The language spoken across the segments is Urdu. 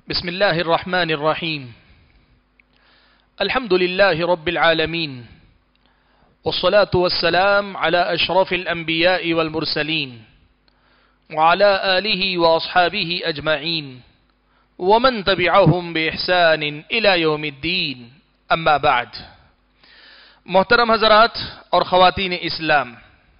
بسم الله الرحمن الرحيم. الحمد لله رب العالمين، والصلاة والسلام على أشرف الأنبياء والمرسلين وعلى آله وأصحابه أجمعين ومن تبعهم بإحسان إلى يوم الدين. أما بعد. محترم حضرات اور خواتین اسلام،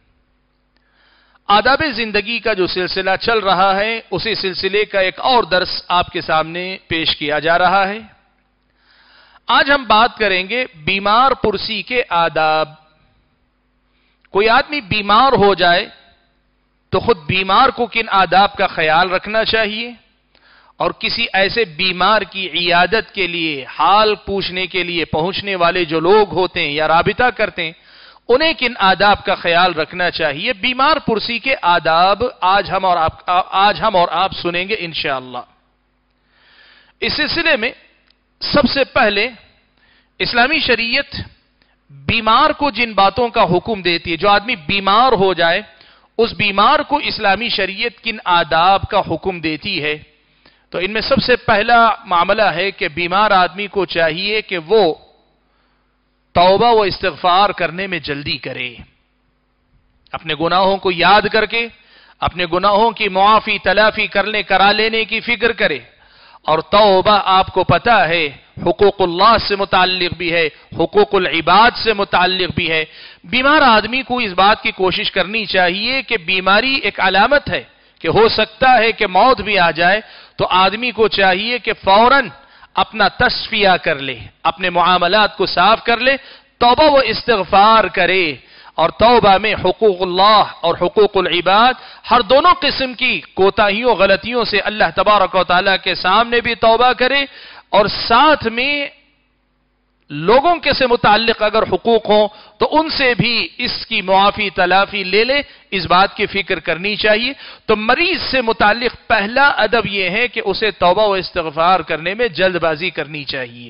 آداب زندگی کا جو سلسلہ چل رہا ہے اسی سلسلے کا ایک اور درس آپ کے سامنے پیش کیا جا رہا ہے۔ آج ہم بات کریں گے بیمار پرسی کے آداب۔ کوئی آدمی بیمار ہو جائے تو خود بیمار کو کن آداب کا خیال رکھنا چاہیے، اور کسی ایسے بیمار کی عیادت کے لیے، حال پوچھنے کے لیے پہنچنے والے جو لوگ ہوتے ہیں یا رابطہ کرتے ہیں، انہیں کن آداب کا خیال رکھنا چاہیے۔ بیمار پرسی کے آداب آج ہم اور آپ سنیں گے انشاءاللہ۔ اس سلسلے میں سب سے پہلے اسلامی شریعت بیمار کو جن باتوں کا حکم دیتی ہے، جو آدمی بیمار ہو جائے اس بیمار کو اسلامی شریعت کن آداب کا حکم دیتی ہے، تو ان میں سب سے پہلا معاملہ ہے کہ بیمار آدمی کو چاہیے کہ وہ توبہ و استغفار کرنے میں جلدی کرے، اپنے گناہوں کو یاد کر کے اپنے گناہوں کی معافی تلافی کرا لینے کی فکر کرے۔ اور توبہ آپ کو پتہ ہے حقوق اللہ سے متعلق بھی ہے، حقوق العباد سے متعلق بھی ہے۔ بیمار آدمی کو اس بات کی کوشش کرنی چاہیے کہ بیماری ایک علامت ہے کہ ہو سکتا ہے کہ موت بھی آ جائے، تو آدمی کو چاہیے کہ فوراً اپنا تصفیہ کر لے، اپنے معاملات کو صاف کر لے، توبہ و استغفار کرے، اور توبہ میں حقوق اللہ اور حقوق العباد ہر دونوں قسم کی کوتاہیوں غلطیوں سے اللہ تبارک و تعالیٰ کے سامنے بھی توبہ کرے، اور ساتھ میں لوگوں کے سے متعلق اگر حقوق ہوں تو ان سے بھی اس کی معافی تلافی لے لے، اس بات کی فکر کرنی چاہیے۔ تو مریض سے متعلق پہلا ادب یہ ہے کہ اسے توبہ و استغفار کرنے میں جلد بازی کرنی چاہیے۔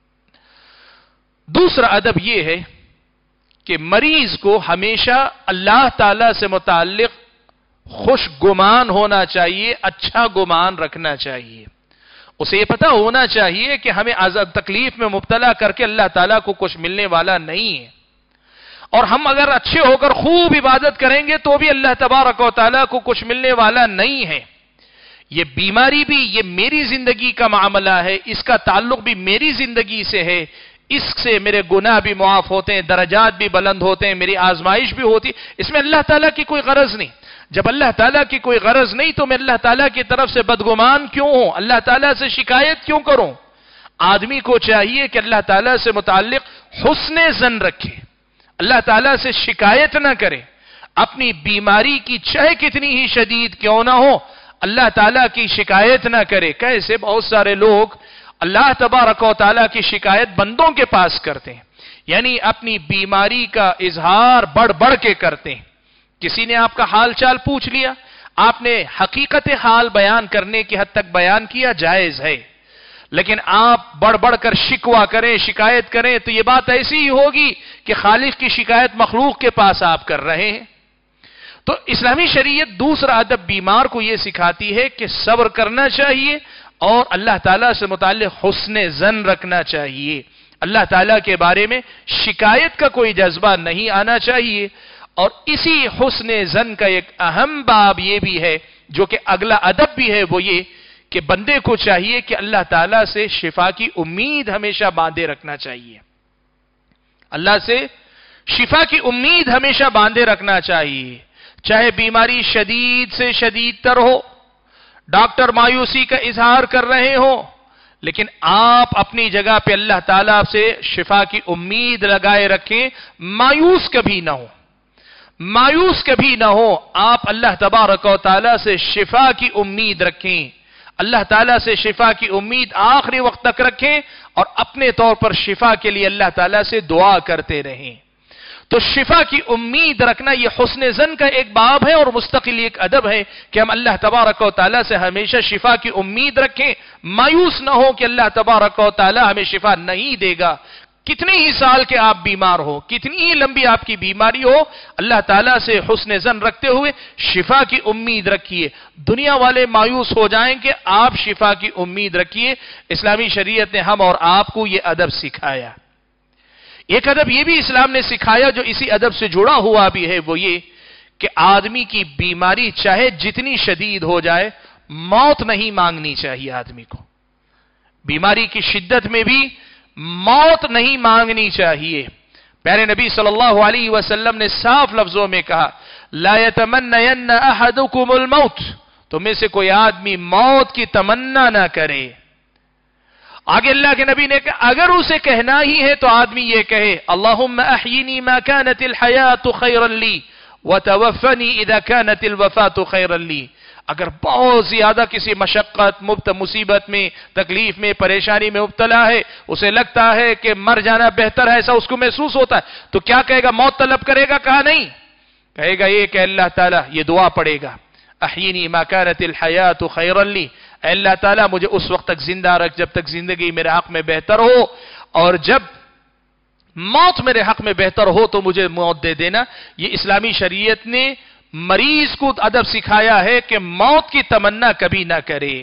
دوسرا ادب یہ ہے کہ مریض کو ہمیشہ اللہ تعالی سے متعلق خوش گمان ہونا چاہیے، اچھا گمان رکھنا چاہیے۔ اسے یہ پتہ ہونا چاہیے کہ ہمیں عذاب تکلیف میں مبتلا کر کے اللہ تعالیٰ کو کچھ ملنے والا نہیں ہے، اور ہم اگر اچھے ہو کر خوب عبادت کریں گے تو بھی اللہ تبارک و تعالیٰ کو کچھ ملنے والا نہیں ہے۔ یہ بیماری بھی یہ میری زندگی کا معاملہ ہے، اس کا تعلق بھی میری زندگی سے ہے، اس سے میرے گناہ بھی معاف ہوتے ہیں، درجات بھی بلند ہوتے ہیں، میری آزمائش بھی ہوتی، اس میں اللہ تعالیٰ کی کوئی غرض نہیں۔ جب اللہ تعالیٰ کی کوئی غرض نہیں تو میں اللہ تعالیٰ کی طرف سے بدگمان کیوں ہوں، اللہ تعالیٰ سے شکایت کیوں کروں؟ آدمی کو چاہیے کہ اللہ تعالیٰ سے متعلق حسن ظن رکھے، اللہ تعالیٰ سے شکایت نہ کرے، اپنی بیماری کی چاہے کتنی ہی شدید کیوں نہ ہو اللہ تعالیٰ کی شکایت نہ کرے۔ کیسے بہت سارے لوگ اللہ تبارک و تعالیٰ کی شکایت بندوں کے پاس کرتے ہیں، یعنی اپنی بیماری کا اظہار بڑھ کے کرتے ہیں۔ کسی نے آپ کا حال چال پوچھ لیا، آپ نے حقیقت حال بیان کرنے کی حد تک بیان کیا، جائز ہے، لیکن آپ بڑھ کر شکوہ کریں، شکایت کریں تو یہ بات ایسی ہی ہوگی کہ خالق کی شکایت مخلوق کے پاس آپ کر رہے ہیں۔ تو اسلامی شریعت دوسرا ادب بیمار کو یہ سکھاتی ہے کہ صبر کرنا چاہیے اور اللہ تعالیٰ سے متعلق حسن ظن رکھنا چاہیے، اللہ تعالیٰ کے بارے میں شکایت کا کوئی جذبہ نہیں آنا چاہیے۔ اور اسی حسن ظن کا ایک اہم باب یہ بھی ہے جو کہ اگلا ادب بھی ہے، وہ یہ کہ بندے کو چاہیے کہ اللہ تعالیٰ سے شفا کی امید ہمیشہ باندھے رکھنا چاہیے، اللہ سے شفا کی امید ہمیشہ باندھے رکھنا چاہیے، چاہے بیماری شدید سے شدید تر ہو، ڈاکٹر مایوسی کا اظہار کر رہے ہوں، لیکن آپ اپنی جگہ پہ اللہ تعالیٰ سے شفا کی امید لگائے رکھیں، مایوس کبھی نہ ہو، مایوس کبھی نہ ہو، آپ اللہ تبارک و تعالیٰ سے شفا کی امید رکھیں، اللہ تعالیٰ سے شفا کی امید آخری وقت تک رکھیں، اور اپنے طور پر شفا کے لیے اللہ تعالیٰ سے دعا کرتے رہیں۔ تو شفا کی امید رکھنا یہ حسن ظن کا ایک باب ہے اور مستقل ایک ادب ہے کہ ہم اللہ تبارک و تعالیٰ سے ہمیشہ شفا کی امید رکھیں، مایوس نہ ہو کہ اللہ تبارک و تعالیٰ ہمیں شفا نہیں دے گا، کتنے ہی سال کے آپ بیمار ہو، کتنی ہی لمبی آپ کی بیماری ہو، اللہ تعالیٰ سے حسن ظن رکھتے ہوئے شفا کی امید رکھیے۔ دنیا والے مایوس ہو جائیں کہ آپ شفا کی امید رکھیے۔ اسلامی شریعت نے ہم اور آپ کو یہ ادب سکھایا۔ ایک ادب یہ بھی اسلام نے سکھایا جو اسی ادب سے جڑا ہوا بھی ہے، وہ یہ کہ آدمی کی بیماری چاہے جتنی شدید ہو جائے، موت نہیں مانگنی چاہیے آدمی کو۔ بیماری کی شدت میں بھی موت نہیں مانگنی چاہیے۔ پیارے نبی صلی اللہ علیہ وسلم نے صاف لفظوں میں کہا، لا يتمنین احدکم الموت، تم میں سے کوئی آدمی موت کی تمنا نہ کرے۔ آگے اللہ کے نبی نے کہا اگر اسے کہنا ہی ہے تو آدمی یہ کہے، اللہم احیینی ما کانت الحیات خیرا لی وتوفنی اذا کانت الوفات خیرا لی۔ اگر بہت زیادہ کسی مشقت، مصیبت میں، تکلیف میں، پریشانی میں مبتلا ہے، اسے لگتا ہے کہ مر جانا بہتر ہے، ایسا اس کو محسوس ہوتا ہے، تو کیا کہے گا؟ موت طلب کرے گا؟ کہا نہیں، کہے گا یہ کہ اللہ تعالیٰ، یہ دعا پڑے گا، احیینی ما کانت الحیات خیرا لی، اے اللہ تعالیٰ مجھے اس وقت تک زندہ رکھ جب تک زندگی میرے حق میں بہتر ہو، اور جب موت میرے حق میں بہتر ہو تو مجھے موت دے دینا۔ یہ اسلامی شریعت نے مریض کو ادب سکھایا ہے کہ موت کی تمنا کبھی نہ کرے۔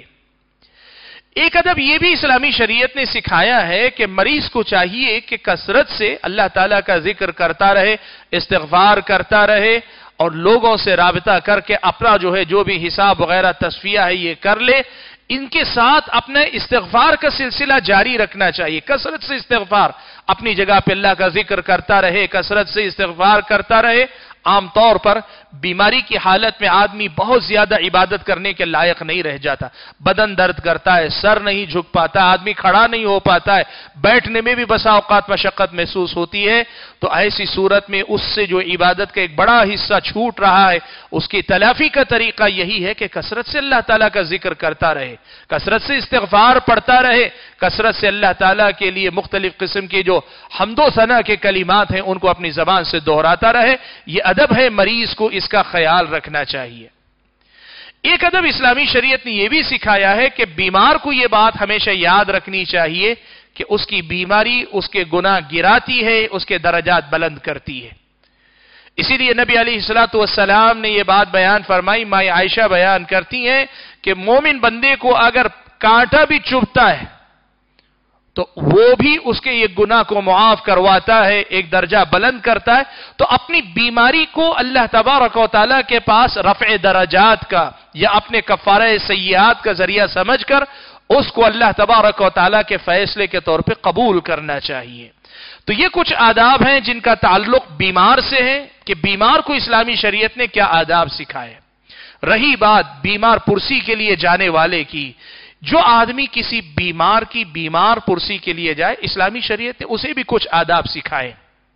ایک ادب یہ بھی اسلامی شریعت نے سکھایا ہے کہ مریض کو چاہیے کہ کثرت سے اللہ تعالیٰ کا ذکر کرتا رہے، استغفار کرتا رہے، اور لوگوں سے رابطہ کر کے اپنا جو ہے جو بھی حساب وغیرہ تصفیہ ہے یہ کر لے۔ ان کے ساتھ اپنے استغفار کا سلسلہ جاری رکھنا چاہیے، کثرت سے استغفار، اپنی جگہ پہ اللہ کا ذکر کرتا رہے، کثرت سے استغفار کرتا رہے۔ عام طور پر بیماری کی حالت میں آدمی بہت زیادہ عبادت کرنے کے لائق نہیں رہ جاتا، بدن درد کرتا ہے، سر نہیں جھک پاتا، آدمی کھڑا نہیں ہو پاتا ہے، بیٹھنے میں بھی بسا اوقات مشقت محسوس ہوتی ہے۔ تو ایسی صورت میں اس سے جو عبادت کا ایک بڑا حصہ چھوٹ رہا ہے، اس کی تلافی کا طریقہ یہی ہے کہ کثرت سے اللہ تعالیٰ کا ذکر کرتا رہے، کثرت سے استغفار پڑھتا رہے، کثرت سے اللہ تعالیٰ کے لیے مختلف قسم کے جو حمد و ثنا کے کلمات ہیں ان کو اپنی زبان سے دہراتا رہے۔ یہ ادب ہے، مریض کو اس کا خیال رکھنا چاہیے۔ ایک ادب اسلامی شریعت نے یہ بھی سکھایا ہے کہ بیمار کو یہ بات ہمیشہ یاد رکھنی چاہیے کہ اس کی بیماری اس کے گناہ گراتی ہے، اس کے درجات بلند کرتی ہے۔ اسی لیے نبی علیہ السلام نے یہ بات بیان فرمائی، ماں عائشہ بیان کرتی ہیں کہ مومن بندے کو اگر کانٹا بھی چبھتا ہے تو وہ بھی اس کے یہ گناہ کو معاف کرواتا ہے، ایک درجہ بلند کرتا ہے۔ تو اپنی بیماری کو اللہ تبارک و تعالیٰ کے پاس رفع درجات کا یا اپنے کفارہ سیئات کا ذریعہ سمجھ کر اس کو اللہ تبارک و تعالیٰ کے فیصلے کے طور پہ قبول کرنا چاہیے۔ تو یہ کچھ آداب ہیں جن کا تعلق بیمار سے ہے کہ بیمار کو اسلامی شریعت نے کیا آداب سکھائے۔ رہی بات بیمار پرسی کے لیے جانے والے کی، جو آدمی کسی بیمار کی بیمار پرسی کے لیے جائے، اسلامی شریعت نے اسے بھی کچھ آداب سکھائے۔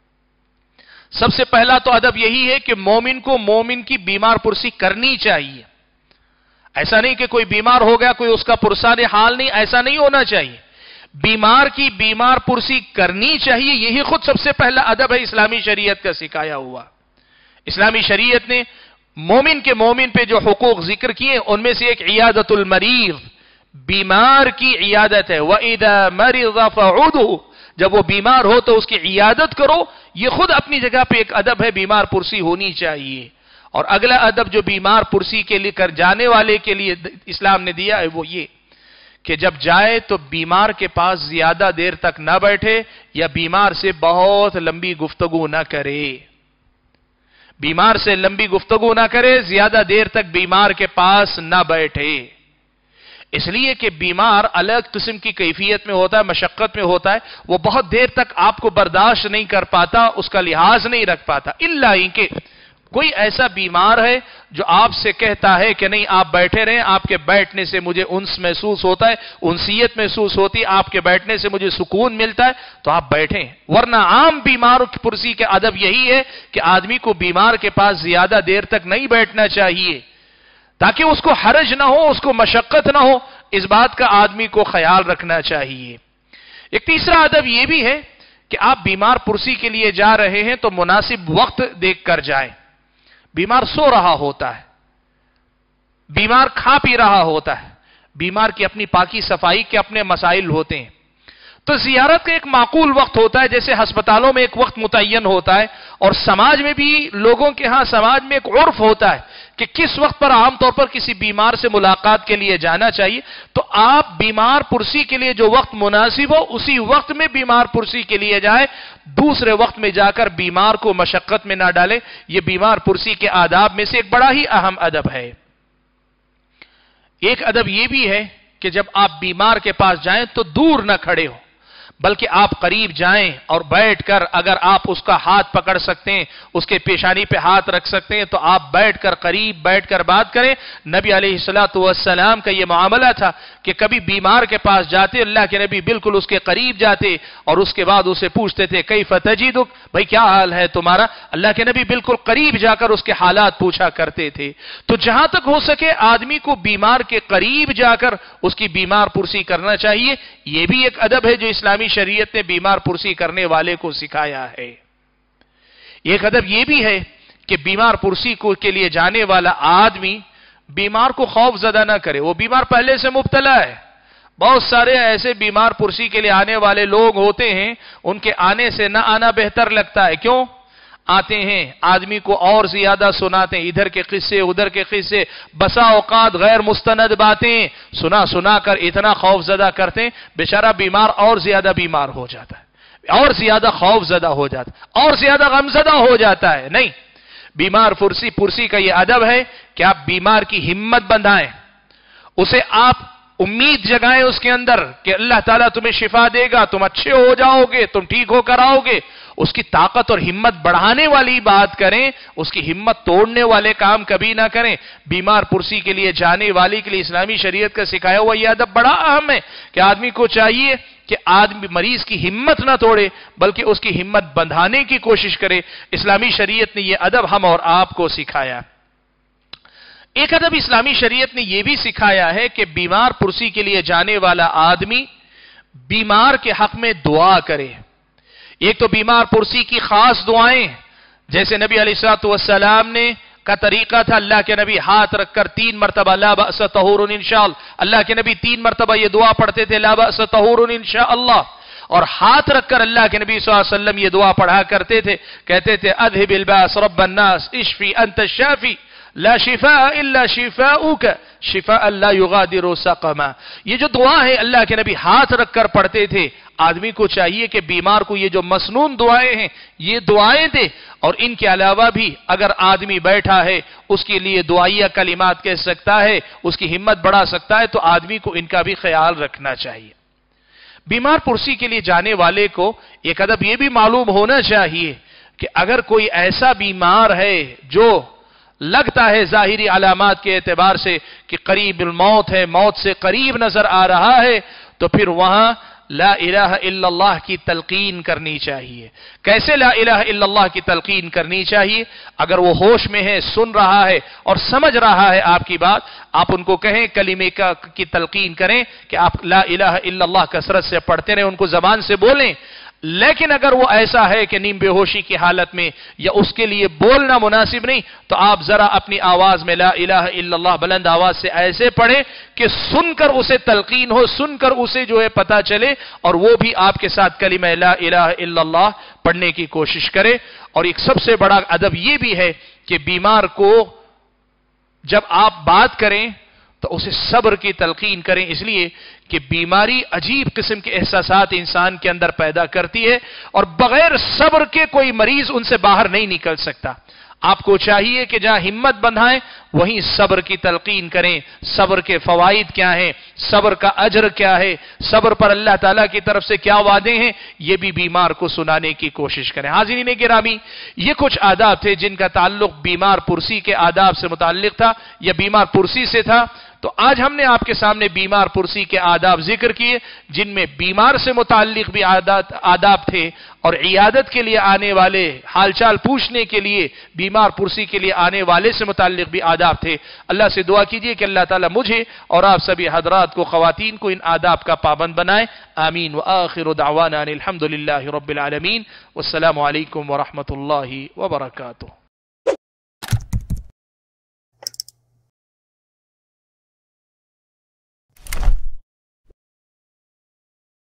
سب سے پہلا تو ادب یہی ہے کہ مومن کو مومن کی بیمار پرسی کرنی چاہیے۔ ایسا نہیں کہ کوئی بیمار ہو گیا کوئی اس کا پرسان حال نہیں، ایسا نہیں ہونا چاہیے۔ بیمار کی بیمار پرسی کرنی چاہیے، یہی خود سب سے پہلا ادب ہے اسلامی شریعت کا سکھایا ہوا۔ اسلامی شریعت نے مومن کے مومن پہ جو حقوق ذکر کیے ان میں سے ایک عیادت المریض، بیمار کی عیادت ہے۔ وَإِذَا مَرِضَ فَعُودُهُ، جب وہ بیمار ہو تو اس کی عیادت کرو، یہ خود اپنی جگہ پہ ایک ادب ہے، بیمار پرسی ہونی چاہیے۔ اور اگلا ادب جو بیمار پرسی کے لیے کر جانے والے کے لیے اسلام نے دیا ہے وہ یہ کہ جب جائے تو بیمار کے پاس زیادہ دیر تک نہ بیٹھے یا بیمار سے بہت لمبی گفتگو نہ کرے، بیمار سے لمبی گفتگو نہ کرے، زیادہ دیر تک بیمار کے پاس نہ بیٹھے، اس لیے کہ بیمار الگ قسم کی کیفیت میں ہوتا ہے، مشقت میں ہوتا ہے، وہ بہت دیر تک آپ کو برداشت نہیں کر پاتا، اس کا لحاظ نہیں رکھ پاتا، الا ان کہ کوئی ایسا بیمار ہے جو آپ سے کہتا ہے کہ نہیں آپ بیٹھے رہیں، آپ کے بیٹھنے سے مجھے انس محسوس ہوتا ہے، انسیت محسوس ہوتی ہے، آپ کے بیٹھنے سے مجھے سکون ملتا ہے، تو آپ بیٹھیں۔ ورنہ عام بیمار کی پرسی کے ادب یہی ہے کہ آدمی کو بیمار کے پاس زیادہ دیر تک نہیں بیٹھنا چاہیے تاکہ اس کو حرج نہ ہو، اس کو مشقت نہ ہو، اس بات کا آدمی کو خیال رکھنا چاہیے۔ ایک تیسرا ادب یہ بھی ہے کہ آپ بیمار پرسی کے لیے جا رہے ہیں تو مناسب وقت دیکھ کر جائیں۔ بیمار سو رہا ہوتا ہے، بیمار کھا پی رہا ہوتا ہے، بیمار کی اپنی پاکی صفائی کے اپنے مسائل ہوتے ہیں، تو زیارت کا ایک معقول وقت ہوتا ہے، جیسے ہسپتالوں میں ایک وقت متعین ہوتا ہے، اور سماج میں بھی لوگوں کے ہاں سماج میں ایک عرف ہوتا ہے کہ کس وقت پر عام طور پر کسی بیمار سے ملاقات کے لیے جانا چاہیے. تو آپ بیمار پرسی کے لیے جو وقت مناسب ہو اسی وقت میں بیمار پرسی کے لیے جائیں، دوسرے وقت میں جا کر بیمار کو مشقت میں نہ ڈالیں. یہ بیمار پرسی کے آداب میں سے ایک بڑا ہی اہم ادب ہے. ایک ادب یہ بھی ہے کہ جب آپ بیمار کے پاس جائیں تو دور نہ کھڑے ہو، بلکہ آپ قریب جائیں اور بیٹھ کر اگر آپ اس کا ہاتھ پکڑ سکتے ہیں، اس کے پیشانی پہ ہاتھ رکھ سکتے ہیں تو آپ بیٹھ کر قریب بیٹھ کر بات کریں. نبی علیہ السلام کا یہ معاملہ تھا کہ کبھی بیمار کے پاس جاتے، اللہ کے نبی بالکل اس کے قریب جاتے اور اس کے بعد اسے پوچھتے تھے کیف تجدک، بھائی کیا حال ہے تمہارا. اللہ کے نبی بالکل قریب جا کر اس کے حالات پوچھا کرتے تھے. تو جہاں تک ہو سکے آدمی کو بیمار کے قریب جا کر اس کی بیمار پرسی کرنا چاہیے. یہ بھی ایک ادب ہے جو اسلامی شریعت نے بیمار پرسی کرنے والے کو سکھایا ہے. ایک ادب یہ بھی ہے کہ بیمار پرسی کے لیے جانے والا آدمی بیمار کو خوف زدہ نہ کرے. وہ بیمار پہلے سے مبتلا ہے. بہت سارے ایسے بیمار پرسی کے لیے آنے والے لوگ ہوتے ہیں، ان کے آنے سے نہ آنا بہتر لگتا ہے. کیوں آتے ہیں؟ آدمی کو اور زیادہ سناتے ہیں، ادھر کے قصے ادھر کے قصے، بسا اوقات غیر مستند باتیں سنا کر اتنا خوف زدہ کرتے ہیں، بیچارہ بیمار اور زیادہ بیمار ہو جاتا ہے، اور زیادہ خوف زدہ ہو جاتا ہے، اور زیادہ غمزدہ ہو جاتا ہے. نہیں، بیمار پرسی کا یہ ادب ہے کہ آپ بیمار کی ہمت بندھائیں، اسے آپ امید جگائیں اس کے اندر کہ اللہ تعالیٰ تمہیں شفا دے گا، تم اچھے ہو جاؤ گے، تم ٹھیک ہو کر آؤ گے. اس کی طاقت اور ہمت بڑھانے والی بات کریں، اس کی ہمت توڑنے والے کام کبھی نہ کریں. بیمار پرسی کے لیے جانے والے کے لیے اسلامی شریعت کا سکھایا ہوا یہ ادب بڑا اہم ہے کہ آدمی کو چاہیے کہ آدمی مریض کی ہمت نہ توڑے بلکہ اس کی ہمت بندھانے کی کوشش کرے. اسلامی شریعت نے یہ ادب ہم اور آپ کو سکھایا. ایک ادب اسلامی شریعت نے یہ بھی سکھایا ہے کہ بیمار پرسی کے لیے جانے والا آدمی بیمار کے حق میں دعا کرے. ایک تو بیمار پرسی کی خاص دعائیں، جیسے نبی علیہ السلام نے کا طریقہ تھا، اللہ کے نبی ہاتھ رکھ کر 3 مرتبہ لا بأس طہور انشاءاللہ، اللہ کے نبی 3 مرتبہ یہ دعا پڑھتے تھے لا بأس طہور انشاءاللہ. اور ہاتھ رکھ کر اللہ کے نبی صلی اللہ علیہ وسلم یہ دعا پڑھا کرتے تھے، کہتے تھے اذهب الباس رب الناس اشفی انت الشافی لا شفاء الا شفاؤک شفاء لا یغادر سقما. یہ جو دعا ہے اللہ کے نبی ہاتھ رکھ کر پڑھتے تھے. آدمی کو چاہیے کہ بیمار کو یہ جو مسنون دعائیں ہیں یہ دعائیں دے، اور ان کے علاوہ بھی اگر آدمی بیٹھا ہے اس کے لیے دعائیہ کلمات کہہ سکتا ہے، اس کی ہمت بڑھا سکتا ہے، تو آدمی کو ان کا بھی خیال رکھنا چاہیے. بیمار پرسی کے لیے جانے والے کو ایک ادب یہ بھی معلوم ہونا چاہیے کہ اگر کوئی ایسا بیمار ہے جو لگتا ہے ظاہری علامات کے اعتبار سے کہ قریب الموت ہے، موت سے قریب نظر آ رہا ہے، تو پھر وہاں لا الہ الا اللہ کی تلقین کرنی چاہیے. کیسے لا الہ الا اللہ کی تلقین کرنی چاہیے؟ اگر وہ ہوش میں ہے، سن رہا ہے اور سمجھ رہا ہے آپ کی بات، آپ ان کو کہیں کلمے کی تلقین کریں کہ آپ لا الہ الا اللہ کثرت سے پڑھتے رہیں، ان کو زبان سے بولیں. لیکن اگر وہ ایسا ہے کہ نیم بے ہوشی کی حالت میں یا اس کے لیے بولنا مناسب نہیں، تو آپ ذرا اپنی آواز میں لا الہ الا اللہ بلند آواز سے ایسے پڑھیں کہ سن کر اسے تلقین ہو، سن کر اسے جو ہے پتہ چلے، اور وہ بھی آپ کے ساتھ کلمہ لا الہ الا اللہ پڑھنے کی کوشش کرے. اور ایک سب سے بڑا ادب یہ بھی ہے کہ بیمار کو جب آپ بات کریں تو اسے صبر کی تلقین کریں، اس لیے کہ بیماری عجیب قسم کے احساسات انسان کے اندر پیدا کرتی ہے، اور بغیر صبر کے کوئی مریض ان سے باہر نہیں نکل سکتا. آپ کو چاہیے کہ جہاں ہمت بندھائیں وہیں صبر کی تلقین کریں. صبر کے فوائد کیا ہیں، صبر کا اجر کیا ہے، صبر پر اللہ تعالیٰ کی طرف سے کیا وعدے ہیں، یہ بھی بیمار کو سنانے کی کوشش کریں. حاضرین گرامی، یہ کچھ آداب تھے جن کا تعلق بیمار پرسی کے آداب سے متعلق تھا یا بیمار پرسی سے تھا. تو آج ہم نے آپ کے سامنے بیمار پرسی کے آداب ذکر کیے جن میں بیمار سے متعلق بھی آداب تھے، اور عیادت کے لیے آنے والے، حال چال پوچھنے کے لیے بیمار پرسی کے لیے آنے والے سے متعلق بھی آداب تھے. اللہ سے دعا کیجئے کہ اللہ تعالیٰ مجھے اور آپ سبھی حضرات کو، خواتین کو، ان آداب کا پابند بنائے. آمین. وآخر دعوانا الحمدللہ رب العالمین. والسلام علیکم ورحمۃ اللہ وبرکاتہ.